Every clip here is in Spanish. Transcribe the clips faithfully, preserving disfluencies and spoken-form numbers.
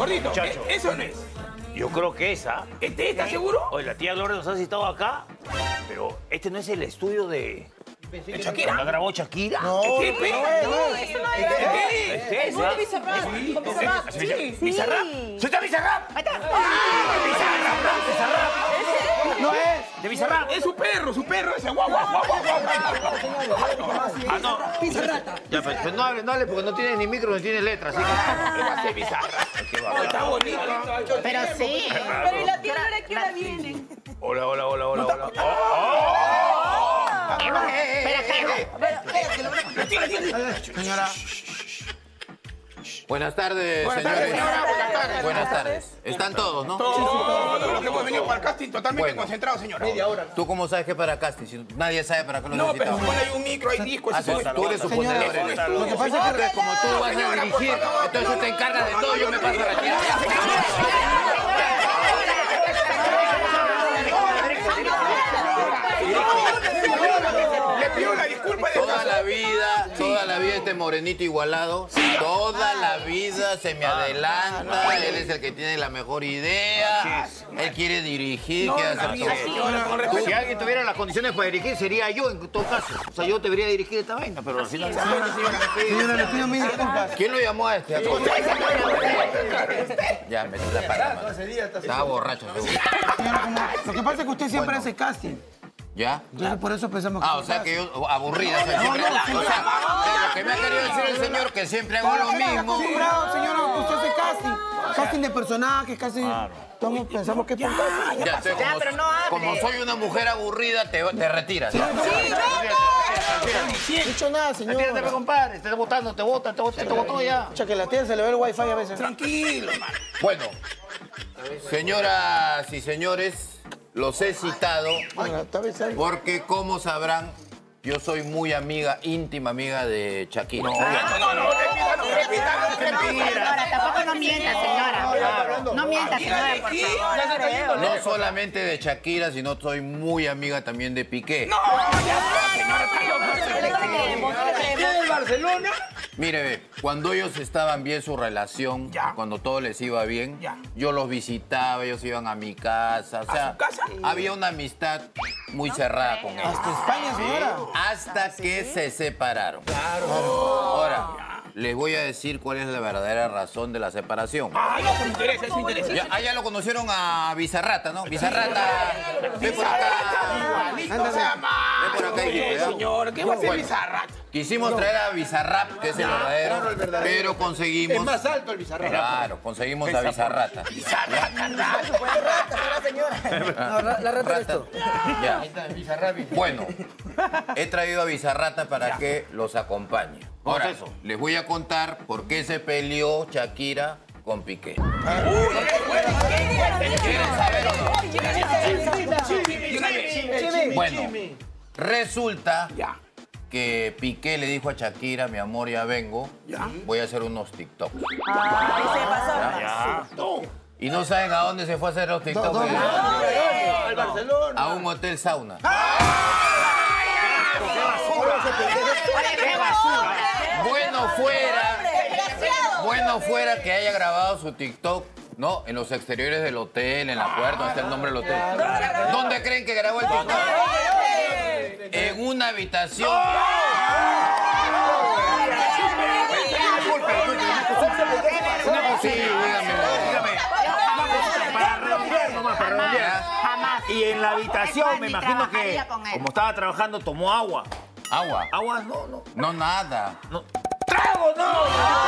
Gordito, Muchacho. ¿eso no es? Yo creo que esa. ¿Este estás seguro? Oye, la tía Gloria nos ha citado acá, pero este no es el estudio de... ¿De Shakira? ¿La grabó Shakira? No, ¿Qué, no, pe? no, no. ¿Este qué? ¿Es esa? Muy Bizarrap. Con Bizarrap. Sí. ¿Bizarrap? ¿Soy de Bizarrap? Ahí está. No es. ¿De Bizarrap? Es su perro, su perro ese. Guau, guau, guau, guau, guau. Ah, no. Bizarrata. Ya, pero, pero no hable, no hable, porque no tiene ni micro ni tiene letra, así que... ¿Qué va a ser bizarra? Oh, está bonito. Pero sí. Pero ¿y la tía Gloria qué hora viene? Hola, hola, hola, hola, hola. Oh, Señora. Buenas tardes, Buenas señores. tardes, señora. Buenas tardes. Buenas tardes. Están todos, ¿no? Todos los que hemos venido para el casting totalmente Bueno. concentrados, señora. ¿Tú cómo sabes que es para casting? Si nadie sabe para qué lo No, pero necesitamos. supone hay un micro, hay discos. Ah, eso es- tú eres suponedor. Señora, eres. lo que pasa es que Como tú vas a dirigir, entonces tú te encargas de todo, yo me paso a la tía. Le pido la disculpa de Toda la vida, toda la vida este morenito igualado, toda la vida se me adelanta, él es el que tiene la mejor idea, él quiere dirigir, quiere hacer todo. señora, con respeto. si alguien tuviera las condiciones para dirigir, sería yo, en todo caso. O sea, yo debería dirigir esta vaina, pero al final... Señora, le pido mil disculpas. ¿Quién lo llamó a este? Ya, me la para, mano. Estaba borracho, seguro. Señora, como- lo que pasa es que usted siempre Bueno. hace casting. ¿Ya? Entonces por eso pensamos que... Ah, o sea que yo, aburrida, o sea, siempre, o sea, lo que me ha querido decir el señor, que siempre hago lo mismo. Bravo, señora, usted hace casting. Casting de personajes, casting... Todos pensamos que es por casting. Ya, entonces, como, pero no hable. como soy una mujer aburrida, te, te retiras. No he dicho nada, Tírate, señora. compadre, te está votando, te vota, te vota, te votó ya. Escucha, que la tía se le ve el wifi a veces. Tranquilo, hermano. Bueno, señoras y señores, los he citado Bueno, está besando. porque, como sabrán, yo soy muy amiga, íntima amiga de Shakira. No, no, no, repítalo, repítalo. Señora, tampoco no mienta, señora. No mienta, señora, por favor. No solamente de Shakira, sino soy muy amiga también de Piqué. ¿Qué del Barcelona? Mire, ve, cuando ellos estaban bien su relación, Ya. cuando todo les iba bien, Ya. yo los visitaba, ellos iban a mi casa, o sea, su casa? había una amistad muy cerrada con ellos. Hasta España, señora. Hasta que se separaron. Ahora, les voy a decir cuál es la verdadera razón de la separación. Ah, ya, eso me interesa, eso me interesa. Ya, ah, ya lo conocieron a Bizarrata, ¿no? Bizarrata, ven por acá. Igualito se llama. Ven por acá, hijo, Oye, ¿ya? señor, ¿qué va a ser Bueno. Bizarrap? Quisimos traer a Bizarrap, que es el verdadero, pero conseguimos... Es más alto el bizarro. Claro, conseguimos a Bizarrata. No, la, la rata eres tú. Ya. Bueno, he traído a Bizarrata para que los acompañe. Ahora, eso? les voy a contar por qué se peleó Shakira con Piqué. ¿Quieren saber o no? Bueno, resulta Ya. que Piqué le dijo a Shakira, mi amor, ya vengo, Ya. voy a hacer unos TikToks. Ahí se pasó. Ya. ¿Y no saben a dónde se fue a hacer los TikToks? ¿Dónde? Al Barcelona. A un hotel sauna. Bueno fuera, bueno fuera que haya grabado su TikTok, ¿no? En los exteriores del hotel, en la puerta, donde está el nombre del hotel. ¿Dónde creen que grabó el TikTok? En una habitación. Sí, dígame. Para redondear nomás, para redondear. Jamás. Y en la habitación, Jamás me ni imagino que, trabajaría con él. como estaba trabajando, tomó agua. Agua. Agua, no, no. No, nada. ¡Trago, no!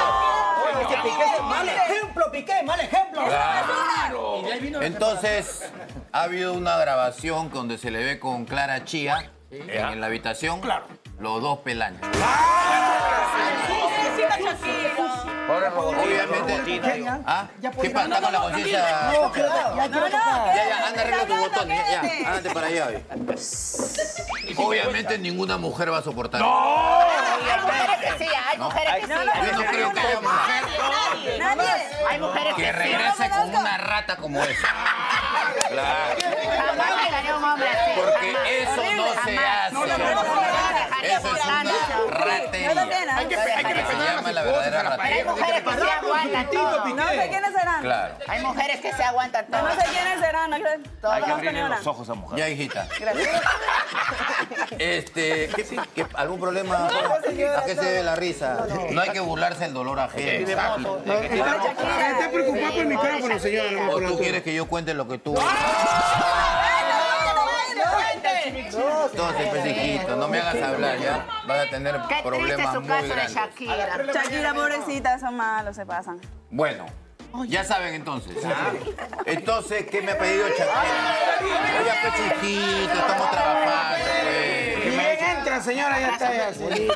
Mal ejemplo, Piqué, mal ejemplo. Claro. Entonces, ha habido una grabación donde se le ve con Clara Chía en, en la habitación. Claro. Los dos pelaños. Necesita Shakira. Obviamente. ¿Ah? ¿Qué pasa? ¿Está con la conciencia? No, claro. Ya quiero tocar. Ya, ya, anda, arregla tus botones. Ya, ya, ándate para allá. Oye. Obviamente ninguna mujer va a soportar. Hay mujeres que sí, hay mujeres que sí. Yo no creo que haya mujer Nadie. Hay mujeres que que sí. regrese con una rata como esa. Claro. Jamás me gané un hombre así. Porque jamás. eso no se Jamás. hace. No, no, no, no, no, no, Eso Eso es una ratería. No lo tienen. Hay que, hay que Se respetar llama las la esposas verdadera a la Pero hay ratería. mujeres que se aguantan todo. No sé quiénes serán. Claro. Hay mujeres que se aguantan Yo todo. no sé quiénes serán. No, Hay que no conozco abrirle ni una. los ojos a mujer. Ya, hijita. Gracias. Este, ¿qué- qué- ¿algún problema? ¿A qué se debe la risa? No hay que burlarse del dolor ajeno. Está, está preocupado por el micrófono, señora. No me ¿O tú acuerdo. quieres que yo cuente lo que tú... Entonces, pues, hijito, no me hagas hablar, ¿ya? Vas a tener Qué triste problemas su muy caso de grandes. Shakira. Shakira, pobrecita, son malos, se pasan. Bueno, ya saben entonces. Entonces, ¿qué me ha pedido Shakira? Oye, pues, chiquito, estamos trabajando, pues. Ni bien entra, señora, ya está. Ya, sí.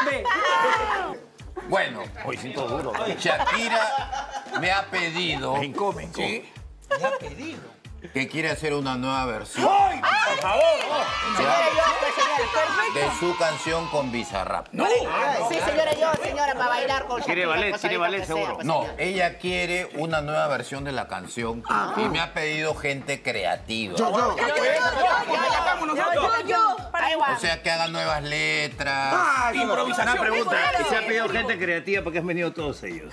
Bueno, Hoy siento duro. Shakira me ha pedido Me income, me income. que quiere hacer una nueva versión Por favor. Señora, yo, pues, señora. de su canción con Bizarrap. Sí, señora, yo, señora, para bailar con Quiere Shakira, ballet, pues, quiere ahorita ballet, que sea, seguro. pues, No, señora. ella quiere una nueva versión de la canción y me ha pedido gente creativa. Yo, yo. Yo, yo, yo. Ahí va. O sea, que hagan nuevas letras. Ah, eso no. Una pregunta. ¿Y se ha pedido gente creativa porque han venido todos ellos?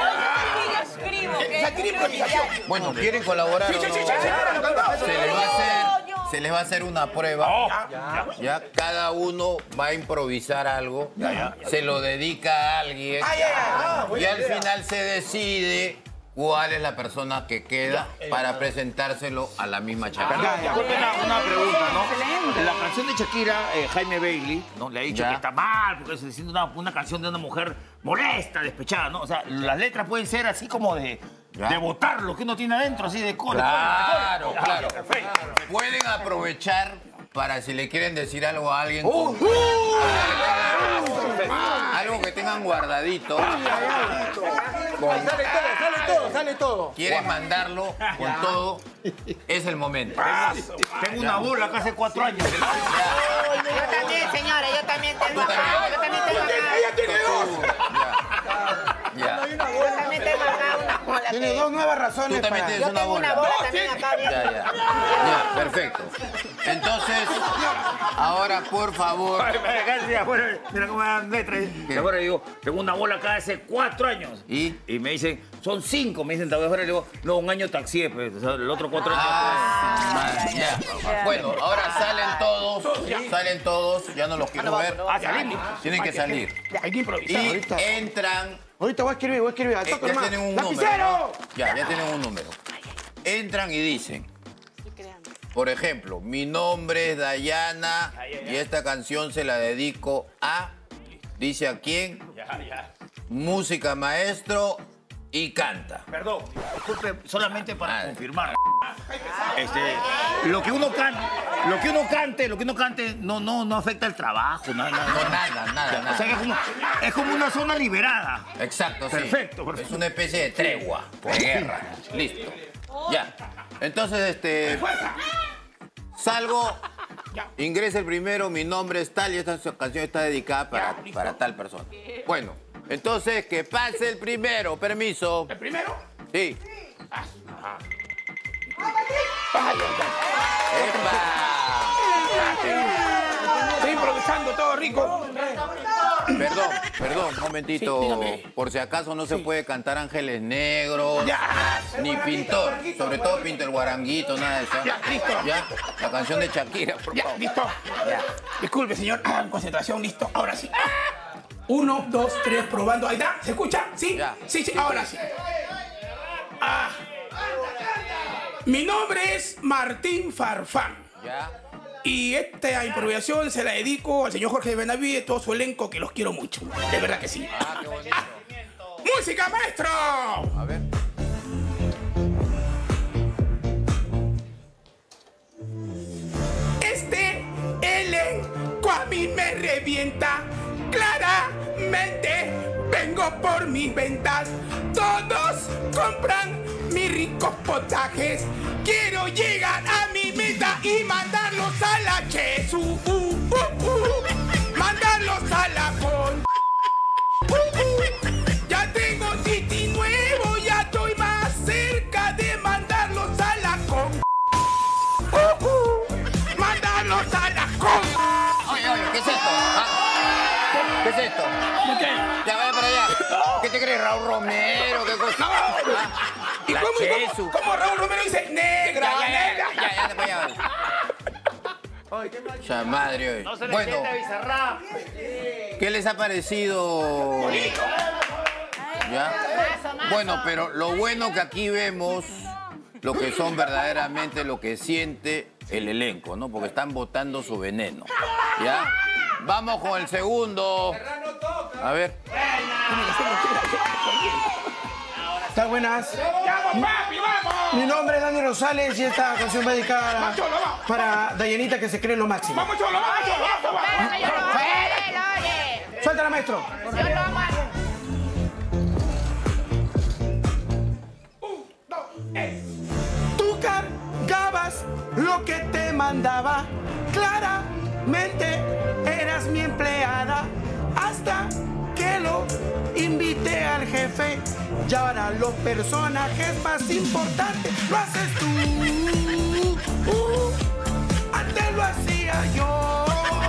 Bueno, ¿quieren colaborar o no? Se les va a hacer, se les va a hacer una prueba. Ya, cada uno va a improvisar algo. Se lo dedica a alguien. Y al final se decide cuál es la persona que queda para presentárselo a la misma Shakira. Una, una pregunta, ¿no? En la canción de Shakira, eh, Jaime Bailey, ¿no? Le ha dicho Ya. que está mal porque se siente una, una canción de una mujer molesta, despechada, ¿no? O sea, las letras pueden ser así como de, Ya. de botar lo que uno tiene adentro, así de cole. Claro, cole, cole. claro. Perfecto. Pueden aprovechar para si le quieren decir algo a alguien. con- Algo que tengan guardadito. Con- Sale todo, sale todo, sale todo. quieren mandarlo con todo. Es el momento. Tengo una bola acá hace cuatro años. Yo también, señora, yo también tengo Tú también. acá. Yo también tengo acá. Ella tiene dos. Ya. Ya. Yo también tengo acá una bola. Tiene que- dos nuevas Tú razones también para... tienes Yo una tengo una bola. bola también acá. bien. Ya, ya. Ya, perfecto. Entonces, ahora, por favor. Mira cómo me dan letras. Y ahora digo, tengo una bola acá hace cuatro años. ¿Y? Y me dicen, son cinco. Me dicen, tal vez ahora le digo, no, un año taxi, pues, o sea, el otro cuatro años. Ah, ya. Bueno, ahora salen todos, salen todos, ya no los quiero ver. Ah, salimos. Tienen que salir. Hay que improvisar. Y ahorita. entran. Ahorita voy a escribir, voy a escribir. Al eh, toque ya nomás. tienen un número. ¡Lapicero! ¿no? Ya, ya tienen un número. Entran y dicen, por ejemplo, mi nombre es Dayana y esta canción se la dedico a, dice a quién, música maestro y canta. Perdón, disculpe, solamente para Ah. confirmar. Este, lo que uno cante, lo que uno cante, lo que uno cante no, no, no afecta el trabajo, nada, nada. No, nada, nada, O sea que nada. es como, es como una zona liberada. Exacto, sí. Perfecto, perfecto. Es una especie de tregua, de guerra. Listo. Ya. Entonces, este... Salgo, ingresa el primero, mi nombre es tal y esta canción está dedicada para, para tal persona. Bueno, entonces, que pase el primero, permiso. ¿El primero? Sí. ¡Epa! Estoy improvisando todo rico. Perdón, perdón, un momentito. Sí, dígame. Por si acaso no se puede cantar Ángeles Negros, Ya. ni Pintor. Sobre todo Pinto el Guaranguito, nada de eso. Ya, listo. Ya, la canción de Shakira, por Ya, favor. listo. Ya. Disculpe, señor. Ah, concentración, listo. Ahora sí. Uno, dos, tres, probando. Ahí está. ¿Se escucha? ¿Sí? Ya. Sí, sí, ahora sí. Ah. Mi nombre es Martín Farfán. Ya. Y esta improvisación se la dedico al señor Jorge Benavides y todo su elenco, que los quiero mucho. De verdad que sí. Ah, qué bonito. ¡Música, maestro! A ver. Este elenco a mí me revienta. Claramente vengo por mis ventas. Todos compran mis ricos potajes. Quiero llegar a mi meta y mandarlos a la Chesu. Uh, uh, uh. Mandarlos a la con. Uh, uh. Ya tengo City nuevo, ya estoy más cerca de mandarlos a la con. Uh, uh. Mandarlos a la con. Oye, oye, ¿qué es esto? Ah, eres Raúl Romero, qué cosa. No. ¿Y La cómo, Chesu. cómo, cómo Raúl Romero dice negra, Ya, ya, negra? ya, ya, ya, te voy a ver. Ya, madre, hoy. No se le Bueno, siente a Bizarrap. ¿qué les ha parecido? ¿Ya? Bueno, pero lo bueno que aquí vemos lo que son verdaderamente lo que siente el elenco, ¿no? Porque están botando su veneno. ¿Ya? Vamos con el segundo. A ver. ¿Están buenas? ¡Vamos, papi, vamos! Mi nombre es Dani Rosales y esta canción va dedicada Vamos, Cholo, vamos. para Dayanita que se cree lo máximo. ¡Vamos, Cholo, vamos, Cholo, vamos, vamos! Suéltala, maestro. Un, dos, eh. Tú cargabas lo que te mandaba. Claramente eras mi empleada. Hasta que lo invité al jefe. Y ahora los personajes más importantes lo haces tú. Uh, antes lo hacía yo.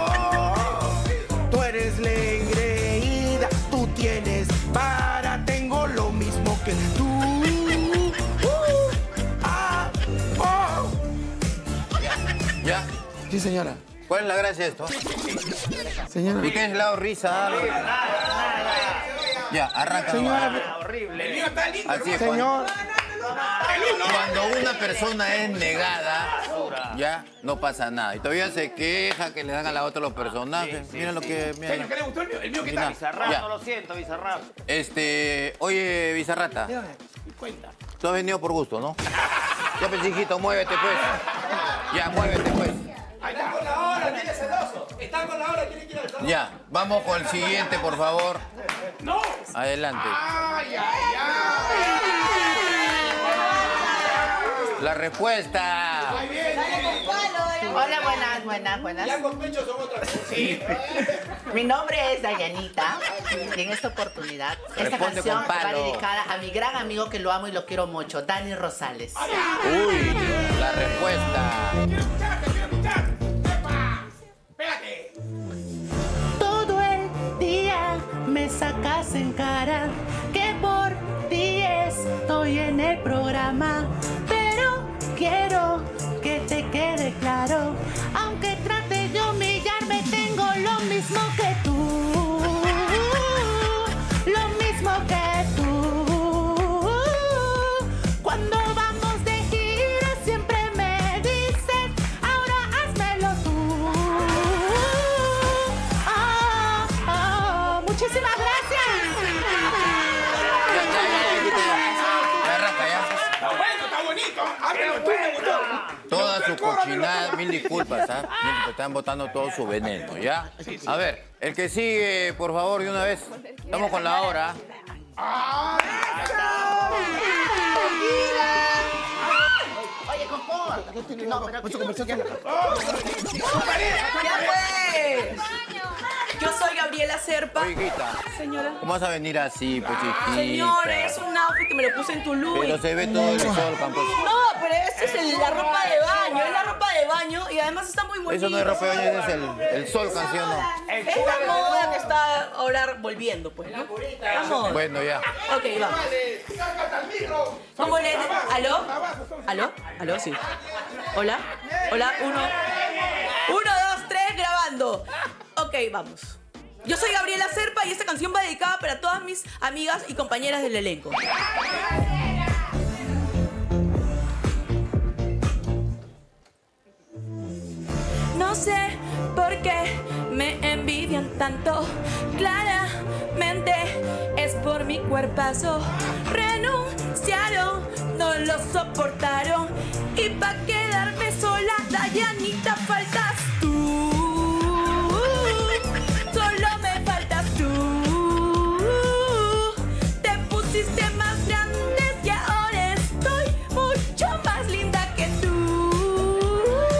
Tú eres la engreída. Tú tienes para. Tengo lo mismo que tú. Uh, ah, oh. ¿Ya? Sí, señora. ¿Cuál es la gracia de esto? Señora. ¿Y qué es el lado risa? Algo. Ya, arranca. Señora. nomás. El mío está lindo, Así es, Señor. el uno. Cuando una persona es negada, ya no pasa nada. Y todavía se queja que le dan a la otra los personajes. Mira lo que. Mira. Señor, ¿qué le gustó el mío? El mío, ¿qué Mira. tal? Bizarrap, Ya. no lo siento, Bizarrap. Este. Oye, Bizarrata. Cuenta. Tú has venido por gusto, ¿no? Ya, pues, hijito, muévete, pues. Ya, muévete, pues. Está con la hora, tiene celoso. Está con la hora, tiene que ir al salón. Ya, vamos con el siguiente, por favor. No. Adelante. Ay, ay, ay. La respuesta. Hola, buenas, buenas, buenas. Ya con pecho son otra cosa. Sí. Mi nombre es Dayanita y en esta oportunidad esta Responde canción con va palo. dedicada a mi gran amigo que lo amo y lo quiero mucho, Dani Rosales. Uy, la respuesta. Quiero escucharte, quiero escucharte. ¡Epa! Espérate. Todo el día me sacas en cara que por ti estoy en el programa, pero quiero que te quede claro, aunque trate de humillarme tengo lo mismo que tú, lo mismo que tú. Cuando vamos de gira siempre me dices, ahora házmelo tú. Ah, ah, muchísimas gracias. Ya, ya, ya, ya, quítala. Ya, arranca, ya. Está bueno, está bonito. Háblalo tú, me gustó. Toda su cochinada, mil disculpas, ¿ah? Mil- Están botando todo su veneno, ¿ya? A ver, el que sigue, por favor, de una vez. Estamos con la hora. Oye, confort. No, pero Mucho comercial que haga. Ya pues. Yo soy Gabriela Serpa. Oye, hijita, Señora. ¿cómo vas a venir así, pues, hijita? Señor, es un outfit que me lo puse en Tulum. Pero se ve todo el sol, campo. No, pero esta es el- la ropa de baño, es la ropa de baño y además está muy bonita. Eso no es ropa de baño, ese es el, el sol, canción, ¿no? Es la moda que está ahora volviendo, pues, ¿no? Vamos. Bueno, ya. Ok, vamos. ¿Cómo le... ¿Aló? ¿Aló? ¿Aló? Sí. ¿Hola? ¿Hola? Uno. Uno, dos, tres, grabando. Ok, vamos. Yo soy Gabriela Serpa y esta canción va dedicada para todas mis amigas y compañeras del elenco. No sé por qué me envidian tanto. Claramente es por mi cuerpazo. Renunciaron, no lo soportaron. Y pa' quedarme sola, Dayanita, faltas tú. Solo me faltas tú. Te pusiste más grande y ahora estoy mucho más linda que tú.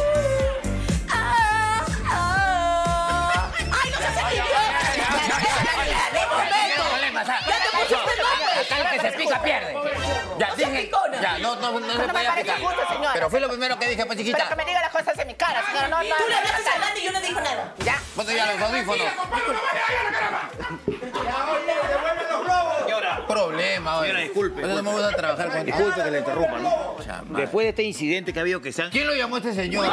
Ah, ah. ¡Ay, no seas idiota! ¡Ya te pusiste nombre! Acá el que se pica pierde. Ya, No seas dije. picona. Ya, no, no, no se no me podía parece picar. justo, señora. Pero fue lo primero que dije, pues, Pero chiquita. que me diga las cosas en mi cara, señora. No, no. Tú le hablaste a Dani y yo no dijo nada. Ya. Ponte ya los audífonos. Compadre, no me hagas la cara. Pro. tema, oye. Señora, disculpe. No me gusta trabajar con... Disculpe que le interrumpa, ¿no? Chama. Después de este incidente que ha habido que se han... ¿Quién lo llamó a este señor?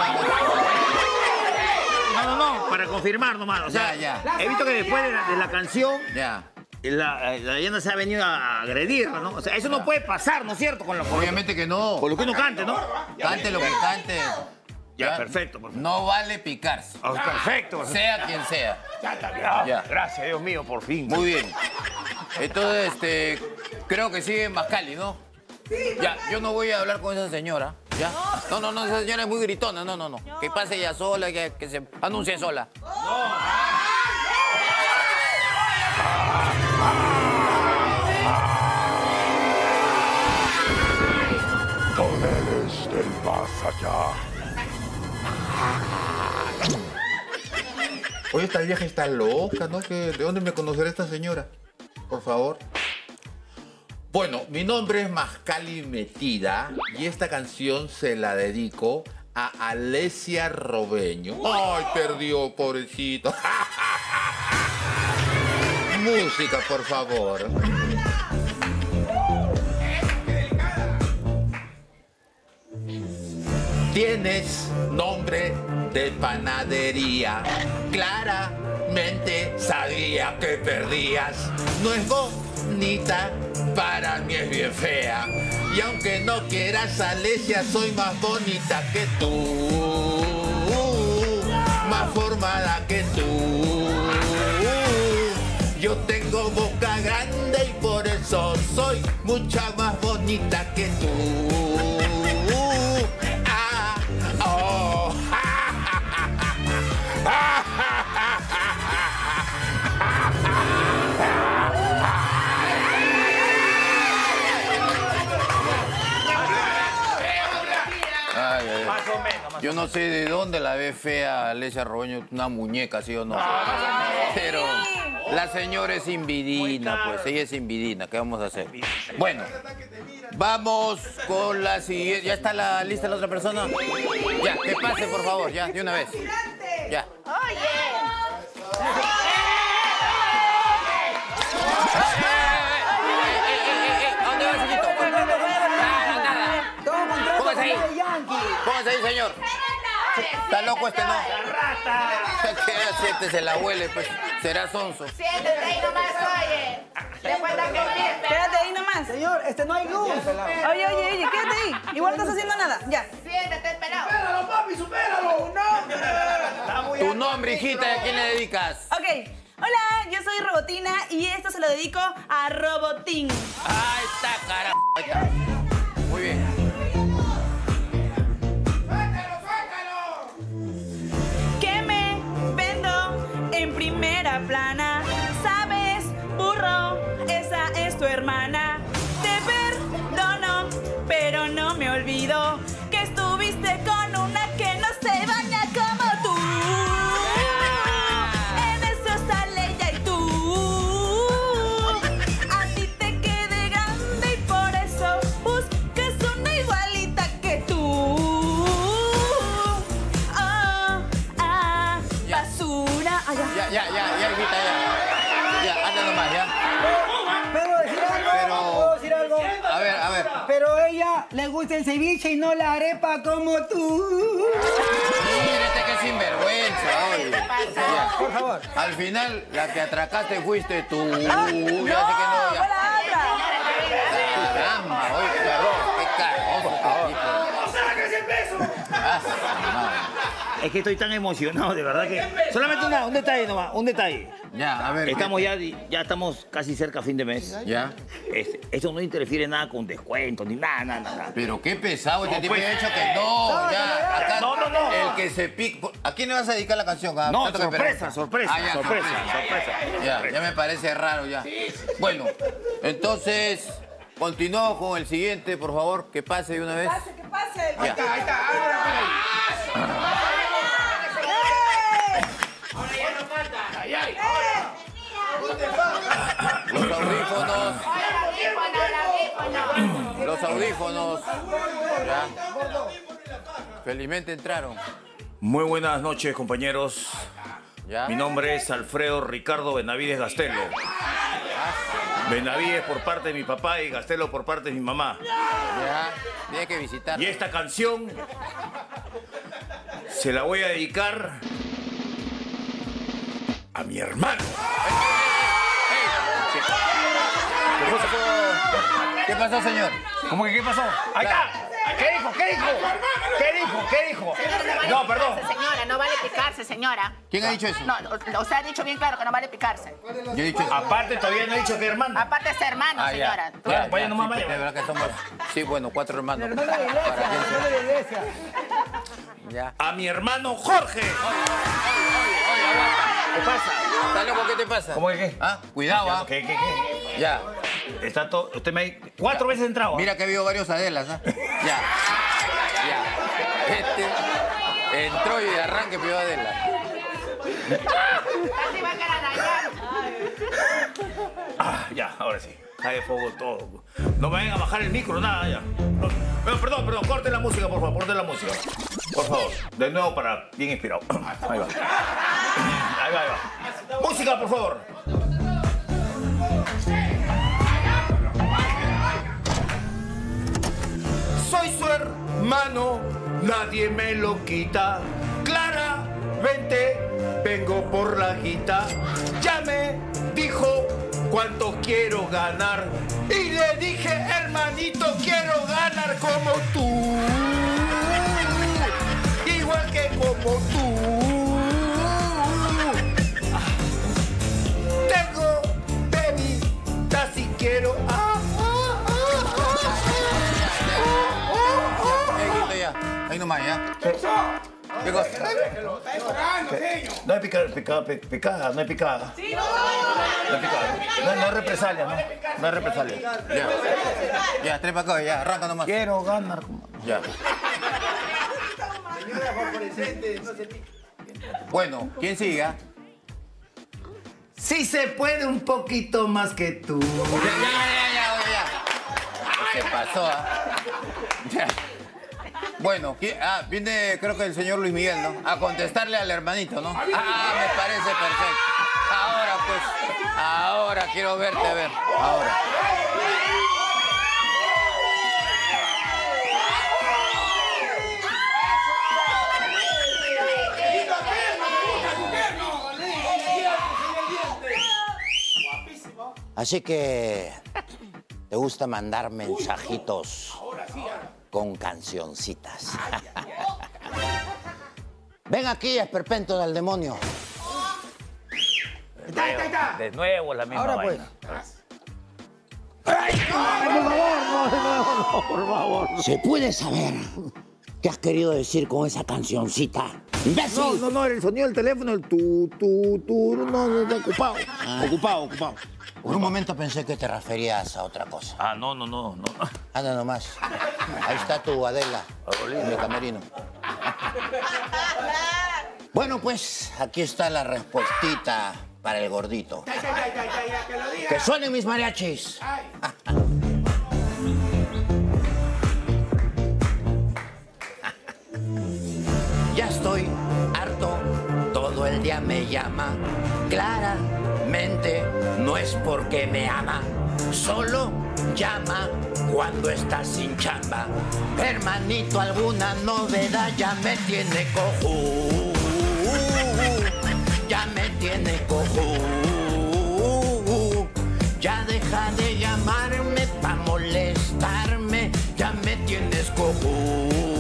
No, no, no, para confirmar nomás. O sea, Ya, ya. he visto que después de la, de la canción, Ya. la, la leyenda se ha venido a agredirla, ¿no? O sea, eso no puede pasar, ¿no es cierto? Con lo, con lo- Obviamente que no. con lo que uno cante, ¿no? Cante lo que cante. Ya, perfecto, perfecto. No vale picarse. Ah, perfecto. Sea quien sea. Ya está bien. Ya. Gracias, Dios mío, por fin. Muy bien. Entonces, este, creo que sigue Mascali, ¿no? Ya, yo no voy a hablar con esa señora. ¿Ya? No, no, no, esa señora es muy gritona. No, no, no. Que pase ella sola, que, que se anuncie sola. Poderes del más allá. Oye, esta vieja está loca, ¿no? ¿Qué- ¿De dónde me conocerá esta señora? Por favor. Bueno, mi nombre es Mascali Metida y esta canción se la dedico a Alesia Robeño. Ay, perdió, pobrecito. Música, por favor. Tienes nombre de panadería. Claramente sabía que perdías. No es bonita, para mí es bien fea. Y aunque no quieras, Alesia, soy más bonita que tú. Más formada que tú. Yo tengo boca grande y por eso soy mucha más bonita que tú. Ah, oh, Ay, ay, ay. Más o menos, más Yo no sé de dónde la ve fea Alesia Robeño, una muñeca, ¿sí o no? Pero la señora es invidina, pues, ella es invidina, ¿qué vamos a hacer? Bueno, vamos con la siguiente. ¿Ya está la lista la otra persona? Ya, que pase, por favor, ya, de una vez. Ya. ¿A dónde va, chiquito? Nada, nada. Póngase ahí. Póngase ahí, señor. Está loco este, ¿no? ¿Qué siete se la huele, pues? Será sonso. Siéntate ahí nomás, oye. Después también Quédate ahí nomás. Señor, este no hay luz. Oye, oye, oye, quédate ahí. Igual no estás haciendo nada. Ya. Siéntate, pelado. ¡Supéralo, papi, supéralo! ¡No! Tu nombre, hijita, ¿y a quién le dedicas? Ok. Hola, yo soy Robotina y esto se lo dedico a Robotín. Ahí está, carajo. Ahí está. Muy bien. Que me vendo en primera plana. ¿Sabes, burro? Esa es tu hermana. Te perdono, pero no me olvido que estuviste con una que no se baña como tú. En eso sale ella y tú. A ti te quedé grande y por eso buscas una igualita que tú. Oh, ah, basura. Ah, Ya, ya, ya, ya, hijita, ya. Ya, anda nomás, ya. ¿Puedo decir algo? Pero- ¿Puedo decir algo? A ver, a ver. Pero a ella le gusta el ceviche y no la arepa como tú. Mírate que sinvergüenza, oye. Ya. Por favor. Al final, la que atracaste fuiste tú. Ya sé que no, no, ya. fue la otra. Caramba, oye, perdón, qué carajo, este tipo. ¡Sáquese el peso! Ah, madre. Es que estoy tan emocionado, de verdad que... Solamente una, un detalle nomás, un detalle. Ya, a ver. Estamos ¿qué? ya, di- ya estamos casi cerca a fin de mes. Ya. Este, eso no interfiere nada con descuentos ni nada, nada, nada. Pero qué pesado este No, tipo pues. de hecho que no, ya. Acá, No, no, no. El que se pica. ¿A quién le vas a dedicar la canción? ¿A No, tanto que sorpresa, esperamos? sorpresa, Ah, ya, sorpresa, sorpresa. Ya, ya me parece raro ya. Bueno, entonces, continuamos con el siguiente, por favor, que pase de una vez. ¿Qué pasa? Ya. Ahí está, ahora. ¡Ay, ay! Los audífonos, los audífonos. Ya. Felizmente entraron. Muy buenas noches, compañeros. Ya. Mi nombre es Alfredo Ricardo Benavides Gastelo. Benavides por parte de mi papá y Gastelo por parte de mi mamá. Ya, tiene que visitar. Y esta canción se la voy a dedicar a mi hermano. ¿Qué pasó? ¿Qué pasó, señor? ¿Cómo que qué pasó? Ahí está. ¿Qué dijo? ¿Qué dijo? ¿Qué dijo? ¿Qué dijo? No, perdón. Señora, no vale picarse, señora. ¿Quién ha dicho eso? No, o- usted ha dicho bien claro que no vale picarse. Yo he dicho eso. Aparte, todavía no he dicho que hermano. Aparte es hermano, Ah, ya. señora. Vaya, vaya Ya, nomás, sí, vaya. de verdad que somos... Sí, bueno, cuatro hermanos. Hermano de la iglesia, ¿Para quién hermano de la iglesia. se- Ya. A mi hermano Jorge. ¿Qué pasa? ¿Está loco? ¿Qué te pasa? ¿Cómo que qué? Ah, cuidado, ¿ah? ¿Qué, qué, qué? Ya. Está todo. Usted me. Cuatro veces entrado. ¿ah? Mira que ha habido varios Adelas, ¿ah? Ya. Ya. Este entró y de arranque pidió Adela. Casi va a quedar allá. Ah, ya, ahora sí. Cae de fuego todo. No me vayan a bajar el micro, nada, ya. No, pero, perdón, perdón, corten la música, por favor, corten la música. Por favor, de nuevo para bien inspirado. Ahí va. Ahí va, ahí va. Música, por favor. Soy su hermano, nadie me lo quita. Claramente vengo por la guita. Ya me dijo cuánto quiero ganar. Y le dije, hermanito, quiero ganar como tú. Igual que como tú. Tengo bebida si quiero. Ah, ah, ah, ah. Eh, quito ya. Ahí nomás, ¿ya? ¿Qué cosa? No hay picada, picada, picada, no hay picada. No hay picada. No, no hay represalia, no. No hay represalia. Ya. Ya, tres para acá, ya. Arranca nomás. Quiero ganar. Ya. Bueno, ¿quién siga? Sí se puede un poquito más que tú. Ya, ya, ya, ya, ya. ¿Qué pasó, ah? Ya. Bueno, ¿quién? Ah, viene creo que el señor Luis Miguel, ¿no? A contestarle al hermanito, ¿no? Ah, me parece perfecto. Ahora, pues, ahora quiero verte, a ver. Ahora. Así que te gusta mandar mensajitos con cancioncitas. Ven aquí, esperpento del demonio. De nuevo la misma Ahora vaina. Ay, por favor, no, no, no, por favor. ¿Se puede saber qué has querido decir con esa cancioncita? ¡Imbécil! No, no, no, el sonido del teléfono, el tu, tu, tu, no, no, está ocupado. Ocupado, ocupado. Por un momento pensé que te referías a otra cosa. Ah, no, no, no, no. Anda nomás. Ahí está tu Adela, en mi camerino. Bueno, pues, aquí está la respuestita para el gordito. ¡Que suenen mis mariachis! Ya estoy harto, todo el día me llama. Claramente no es porque me ama, solo llama cuando está sin chamba. Hermanito, alguna novedad ya me tiene cojú. Ya me tiene cojú. Ya deja de llamarme pa' molestarme, ya me tienes cojú.